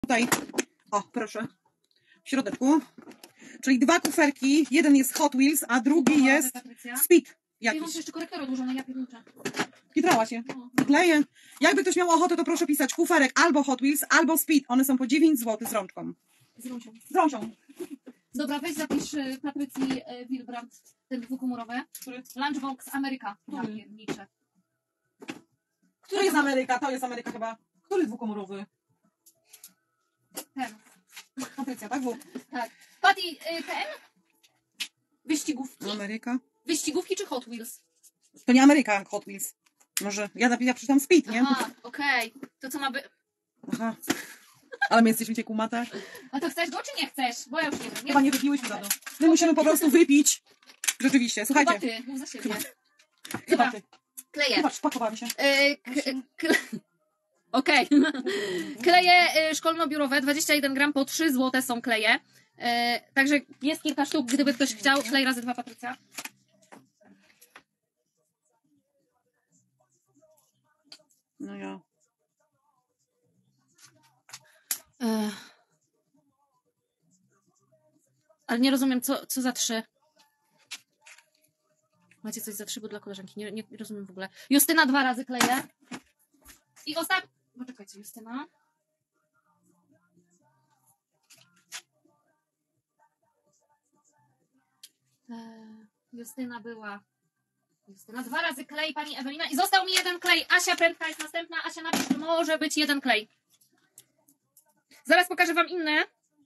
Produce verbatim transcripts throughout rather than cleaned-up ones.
Tutaj, o proszę, w środeczku. Czyli dwa kuferki, jeden jest Hot Wheels, a drugi jest Speed Ja mam jakiś. jeszcze korektor odłożony, ja pierniczę. Kitrała się. Kleję. Jakby ktoś miał ochotę, to proszę pisać kuferek albo Hot Wheels, albo Speed. One są po dziewięć złotych z rączką. Z rąsią. Z rączką. Dobra, weź zapisz y, Patrycji y, Wilbrand, ten dwukomorowy. Który? Lunchbox Ameryka. Ja Który? pierniczę. Który jest Ameryka? To jest Ameryka chyba. Który dwukomorowy? Ten. Patrycja, tak? W. Tak. Patty, y, ten? Wyścigówki? Ameryka. Wyścigówki czy Hot Wheels? To nie Ameryka, Hot Wheels. Może ja napisałam, przeczytam Speed, nie? Aha, okej. Okay. To co ma być? Aha. Ale my jesteśmy cię kumate. A to chcesz go czy nie chcesz? Bo ja już nie wiem. Chyba nie wypiłyśmy za to. My musimy po prostu wypić. Rzeczywiście, słuchajcie. Chyba ty, mów za siebie. Chyba ty. Kleję. Chyba spakowałam się. Yy, kle... Okej. Okay. Kleje y, szkolno-biurowe, dwadzieścia jeden gram po trzy złote są kleje. Yy, także jest kilka sztuk, gdyby ktoś chciał. Klej razy dwa, Patrycja. No ja. Yy. Ale nie rozumiem, co, co za trzy. Macie coś za trzy, bo dla koleżanki. Nie, nie rozumiem w ogóle. Justyna dwa razy kleje. I ostatni... Poczekajcie, Justyna. Eee, Justyna była... Justyna dwa razy klej, pani Ewelina. I został mi jeden klej. Asia prędka jest następna. Asia napisz, że może być jeden klej. Zaraz pokażę wam inne.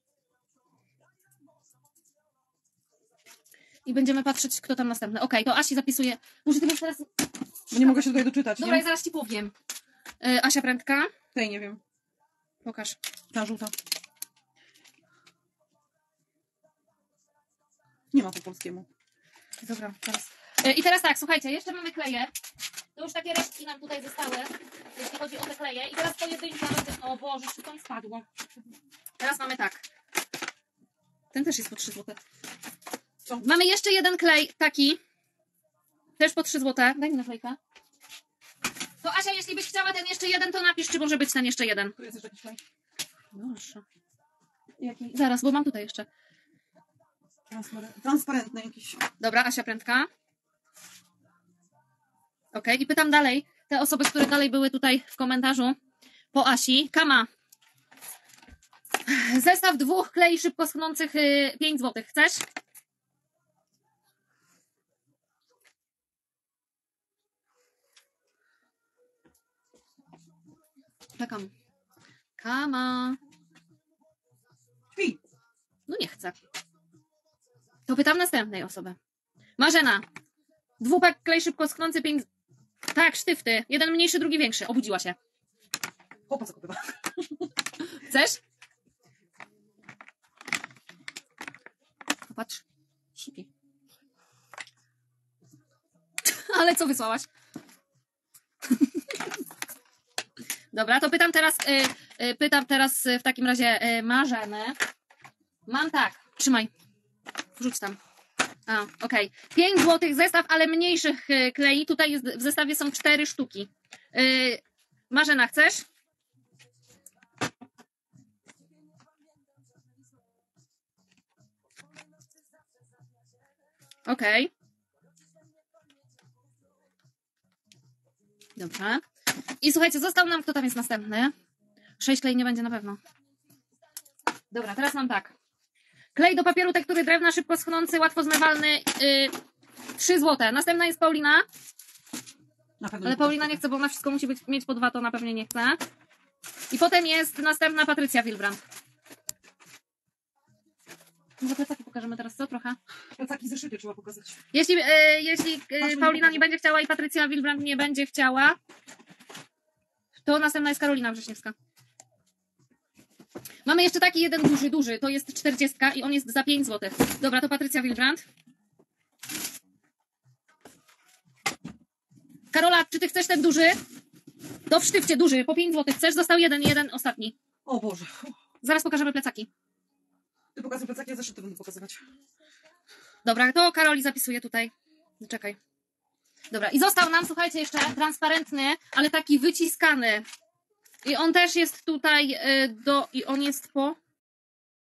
I będziemy patrzeć, kto tam następny. Okej, okay, to Asi zapisuje. Może ty teraz... Bo nie mogę się tutaj doczytać, Dobra, nie? ja zaraz ci powiem. Yy, Asia prędka. Tej nie wiem. Pokaż. Ta żółta. Nie ma po polskiemu. Dobra, teraz. Yy, I teraz tak, słuchajcie, jeszcze mamy kleje. To już takie resztki nam tutaj zostały, jeśli chodzi o te kleje. I teraz pojedyncze. O Boże, szybko mi spadło. Teraz mamy tak. Ten też jest po trzy złote. Co? Mamy jeszcze jeden klej, taki. Też po trzy złote. Daj mi naklejkę. To Asia, jeśli byś chciała ten jeszcze jeden, to napisz, czy może być ten jeszcze jeden. Tu jest jeszcze jakiś klej. Proszę. Jaki? Zaraz, bo mam tutaj jeszcze. Transparen transparentny jakiś. Dobra, Asia prędka. Ok, i pytam dalej. Te osoby, które dalej były tutaj w komentarzu po Asi. Kama. Zestaw dwóch klei szybko schnących pięć złotych. Chcesz? Czekam. Kama. Śpi. No nie chcę. To pytam następnej osoby. Marzena. Dwupak klej szybko schnący pięć... Tak, sztywty. Jeden mniejszy, drugi większy. Obudziła się. Chłopa zakupywa. Chcesz? Popatrz. Sipi. Ale co wysłałaś? Dobra, to pytam teraz, y, y, pytam teraz y, w takim razie y, Marzenę. Mam tak, trzymaj. Wrzuć tam. A, okej. Okay. pięć złotych zestaw, ale mniejszych y, klei. Tutaj jest, w zestawie są cztery sztuki. Y, Marzena, chcesz? Okej. Okay. Dobrze. I słuchajcie, został nam, kto tam jest następny? Sześć klej nie będzie na pewno. Dobra, teraz mam tak. Klej do papieru, tektury drewna, szybko schnący, łatwo zmywalny. Yy, trzy złote. Następna jest Paulina. Na pewno Ale Paulina nie chce, bo ona wszystko musi być, mieć po dwa, to na pewno nie chce. I potem jest następna Patrycja Wilbrand. Może plecaki pokażemy teraz, co? Trochę? Plecaki zeszyty trzeba pokazać. Jeśli, yy, jeśli yy, Paulina nie będzie chciała i Patrycja Wilbrand nie będzie chciała, to następna jest Karolina Wrześniewska. Mamy jeszcze taki jeden duży, duży. To jest czterdziestka i on jest za pięć złotych. Dobra, to Patrycja Wilbrand. Karola, czy ty chcesz ten duży? To w sztywcie duży, po pięć złotych. Chcesz? Został jeden, jeden ostatni. O Boże. Zaraz pokażemy plecaki. Ty pokazuj plecaki, ja zeszyty będę pokazywać. Dobra, to Karoli zapisuje tutaj. Czekaj. Dobra, i został nam, słuchajcie, jeszcze transparentny, ale taki wyciskany I on też jest tutaj y, do... I on jest po